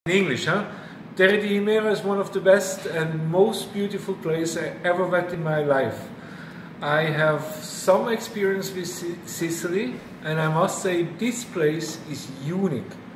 In English, huh? Terre di Himera is one of the best and most beautiful places I ever met in my life. I have some experience with Sicily, and I must say this place is unique.